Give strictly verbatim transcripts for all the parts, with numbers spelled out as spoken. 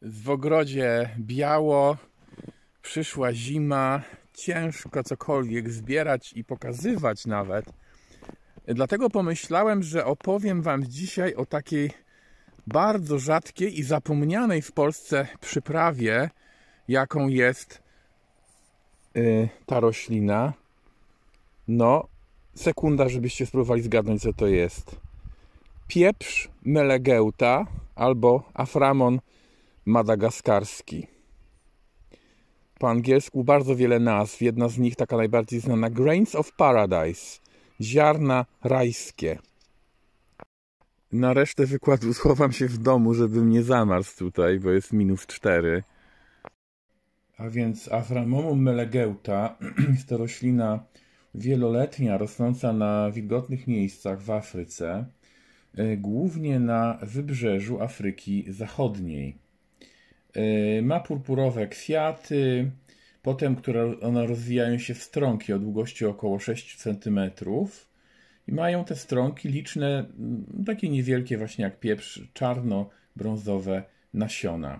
W ogrodzie biało, przyszła zima, ciężko cokolwiek zbierać i pokazywać nawet. Dlatego pomyślałem, że opowiem Wam dzisiaj o takiej bardzo rzadkiej i zapomnianej w Polsce przyprawie, jaką jest yy, ta roślina. No, sekunda, żebyście spróbowali zgadnąć, co to jest. Pieprz melegeuta albo Aframon madagaskarski. Po angielsku bardzo wiele nazw. Jedna z nich, taka najbardziej znana, Grains of Paradise. Ziarna rajskie. Na resztę wykładu schowam się w domu, żebym nie zamarzł tutaj, bo jest minus cztery. A więc Aframon melegeuta jest to roślina wieloletnia, rosnąca na wilgotnych miejscach w Afryce, głównie na wybrzeżu Afryki Zachodniej. Ma purpurowe kwiaty, potem które one rozwijają się w stronki o długości około sześć centymetrów i mają te stronki liczne, takie niewielkie właśnie jak pieprz, czarno-brązowe nasiona.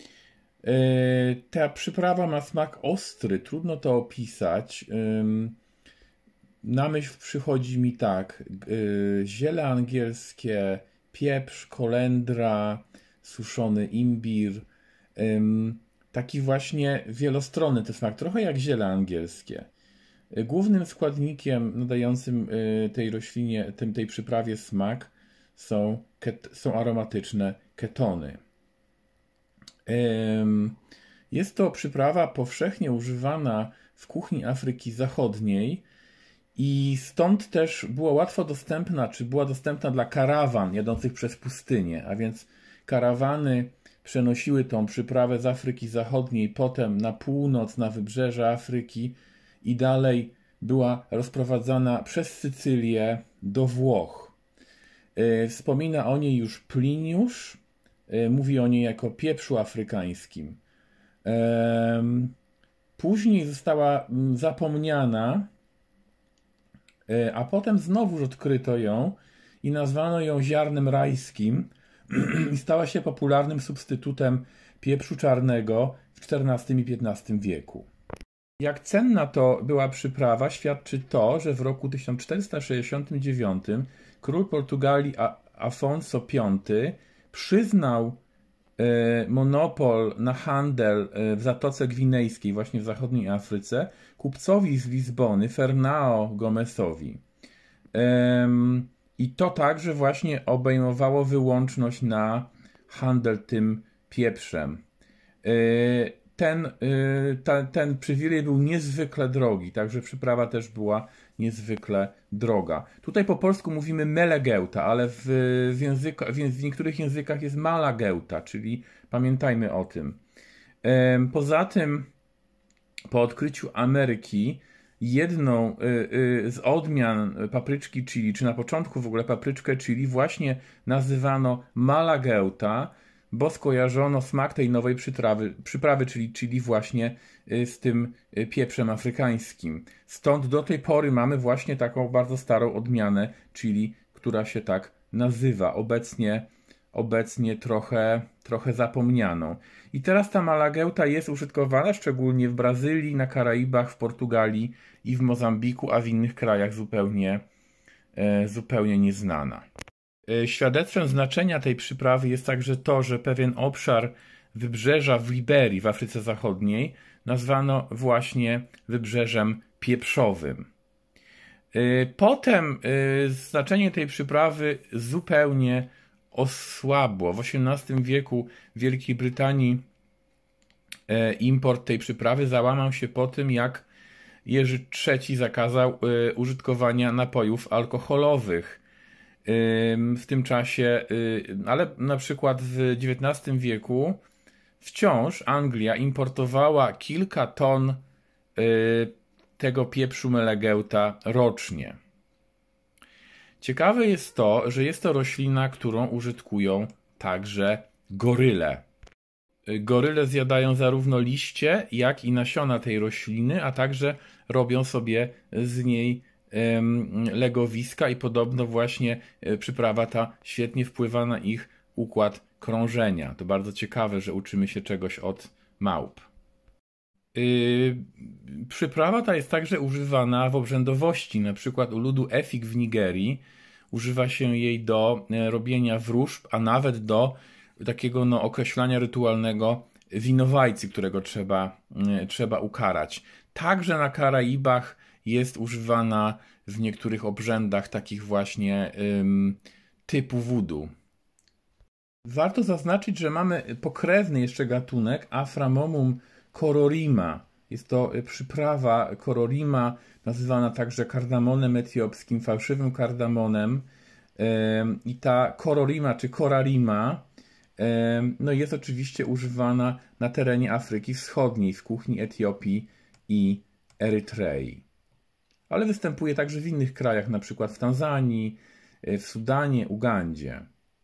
Ta przyprawa ma smak ostry, trudno to opisać. Na myśl przychodzi mi tak, ziele angielskie, pieprz, kolendra, suszony imbir, taki właśnie wielostronny ten smak, trochę jak ziele angielskie. Głównym składnikiem nadającym tej roślinie, tej przyprawie smak są, są aromatyczne ketony. Jest to przyprawa powszechnie używana w kuchni Afryki Zachodniej i stąd też była łatwo dostępna, czy była dostępna dla karawan jadących przez pustynię, a więc karawany przenosiły tą przyprawę z Afryki Zachodniej potem na północ, na wybrzeże Afryki i dalej była rozprowadzana przez Sycylię do Włoch. Wspomina o niej już Pliniusz, mówi o niej jako pieprzu afrykańskim. Później została zapomniana, a potem znowuż odkryto ją i nazwano ją ziarnem rajskim i stała się popularnym substytutem pieprzu czarnego w czternastym i piętnastym wieku. Jak cenna to była przyprawa, świadczy to, że w roku tysiąc czterysta sześćdziesiątym dziewiątym król Portugalii Afonso piąty przyznał monopol na handel w Zatoce Gwinejskiej, właśnie w zachodniej Afryce, kupcowi z Lizbony, Fernão Gomesowi. I to także właśnie obejmowało wyłączność na handel tym pieprzem. Ten, ten, ten przywilej był niezwykle drogi, także przyprawa też była niezwykle droga. Tutaj po polsku mówimy melegeuta, ale w, w, języka, w niektórych językach jest malageuta, czyli pamiętajmy o tym. Poza tym, po odkryciu Ameryki, jedną z odmian papryczki chili, czy na początku w ogóle papryczkę chili właśnie nazywano malageuta, bo skojarzono smak tej nowej przyprawy, przyprawy, czyli chili właśnie z tym pieprzem afrykańskim. Stąd do tej pory mamy właśnie taką bardzo starą odmianę chili, która się tak nazywa. Obecnie, obecnie trochę, trochę zapomnianą. I teraz ta malageuta jest użytkowana szczególnie w Brazylii, na Karaibach, w Portugalii i w Mozambiku, a w innych krajach zupełnie, zupełnie nieznana. Świadectwem znaczenia tej przyprawy jest także to, że pewien obszar wybrzeża w Liberii, w Afryce Zachodniej, nazwano właśnie wybrzeżem pieprzowym. Potem znaczenie tej przyprawy zupełnie osłabło. W osiemnastym wieku w Wielkiej Brytanii import tej przyprawy załamał się po tym, jak Jerzy trzeci zakazał użytkowania napojów alkoholowych. W tym czasie, ale na przykład w dziewiętnastym wieku wciąż Anglia importowała kilka ton tego pieprzu melegeuta rocznie. Ciekawe jest to, że jest to roślina, którą użytkują także goryle. Goryle zjadają zarówno liście, jak i nasiona tej rośliny, a także robią sobie z niej legowiska i podobno właśnie przyprawa ta świetnie wpływa na ich układ krążenia. To bardzo ciekawe, że uczymy się czegoś od małp. Yy, przyprawa ta jest także używana w obrzędowości. Na przykład u ludu Efik w Nigerii używa się jej do robienia wróżb, a nawet do takiego no, określania rytualnego winowajcy, którego trzeba, trzeba ukarać. Także na Karaibach jest używana w niektórych obrzędach takich właśnie ym, typu voodoo. Warto zaznaczyć, że mamy pokrewny jeszcze gatunek Aframomum cororima. Jest to przyprawa cororima, nazywana także kardamonem etiopskim, fałszywym kardamonem. I ta cororima czy corarima no jest oczywiście używana na terenie Afryki Wschodniej, w kuchni Etiopii i Erytrei. Ale występuje także w innych krajach, na przykład w Tanzanii, w Sudanie, Ugandzie.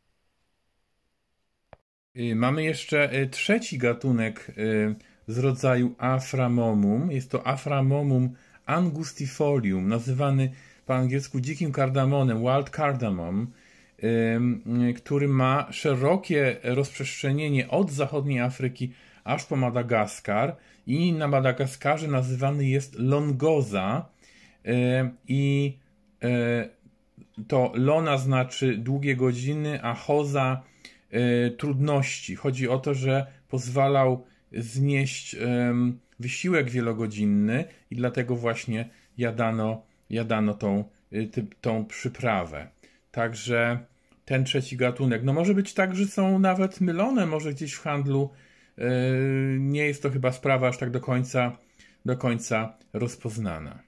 Mamy jeszcze trzeci gatunek z rodzaju Aframomum. Jest to Aframomum angustifolium, nazywany po angielsku dzikim kardamonem, wild cardamom, który ma szerokie rozprzestrzenienie od zachodniej Afryki aż po Madagaskar i na Madagaskarze nazywany jest longoza i to lona znaczy długie godziny, a hoza trudności. Chodzi o to, że pozwalał znieść wysiłek wielogodzinny i dlatego właśnie jadano, jadano tą, tą przyprawę. Także ten trzeci gatunek, no może być tak, że są nawet mylone, może gdzieś w handlu. Nie jest to chyba sprawa aż tak do końca, do końca rozpoznana.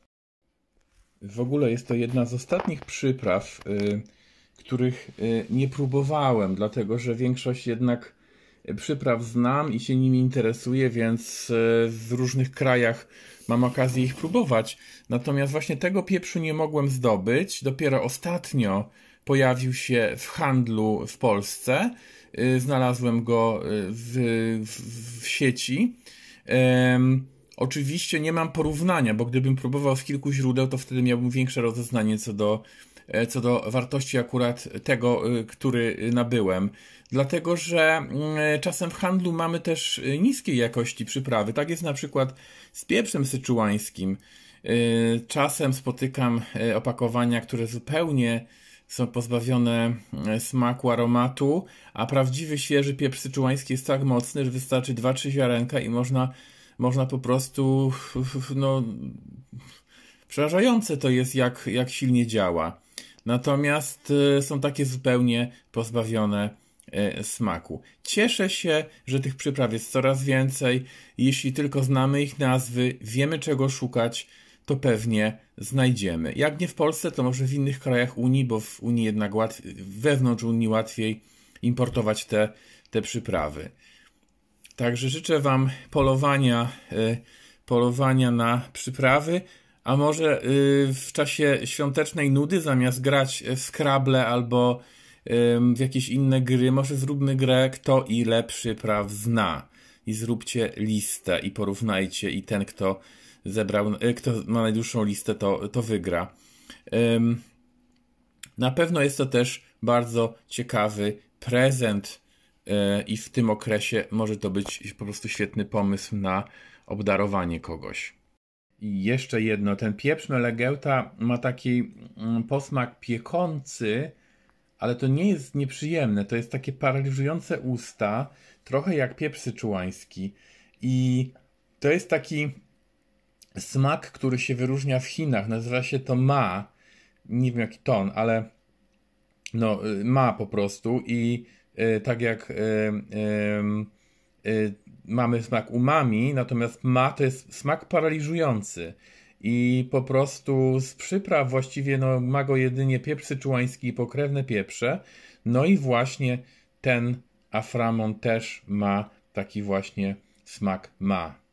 W ogóle jest to jedna z ostatnich przypraw, których nie próbowałem, dlatego że większość jednak przypraw znam i się nimi interesuję, więc w różnych krajach mam okazję ich próbować. Natomiast właśnie tego pieprzu nie mogłem zdobyć. Dopiero ostatnio pojawił się w handlu w Polsce. Znalazłem go w, w, w sieci. Um, oczywiście nie mam porównania, bo gdybym próbował z kilku źródeł, to wtedy miałbym większe rozeznanie co do, co do wartości akurat tego, który nabyłem. Dlatego, że czasem w handlu mamy też niskiej jakości przyprawy. Tak jest na przykład z pieprzem syczuańskim. Czasem spotykam opakowania, które zupełnie są pozbawione smaku, aromatu, a prawdziwy, świeży pieprz syczuański jest tak mocny, że wystarczy dwa trzy ziarenka i można, można po prostu, no, przerażające to jest, jak, jak silnie działa. Natomiast są takie zupełnie pozbawione smaku. Cieszę się, że tych przypraw jest coraz więcej. Jeśli tylko znamy ich nazwy, wiemy czego szukać, to pewnie znajdziemy. Jak nie w Polsce, to może w innych krajach Unii, bo w Unii jednak łatwiej, wewnątrz Unii łatwiej importować te, te przyprawy. Także życzę Wam polowania, polowania na przyprawy, a może w czasie świątecznej nudy zamiast grać w Scrabble albo w jakieś inne gry, może zróbmy grę kto ile przypraw zna i zróbcie listę i porównajcie i ten kto zebrał, kto ma najdłuższą listę to, to wygra. Na pewno jest to też bardzo ciekawy prezent i w tym okresie może to być po prostu świetny pomysł na obdarowanie kogoś. I jeszcze jedno, ten pieprz Melegeuta ma taki posmak piekący, ale to nie jest nieprzyjemne, to jest takie paraliżujące usta, trochę jak pieprz syczuański. I to jest taki smak, który się wyróżnia w Chinach, nazywa się to ma, nie wiem jaki ton, ale no ma po prostu i y, tak jak y, y, y, mamy smak umami, natomiast ma to jest smak paraliżujący. I po prostu z przypraw właściwie no, ma go jedynie pieprz syczuański i pokrewne pieprze. No i właśnie ten Aframon też ma taki właśnie smak ma.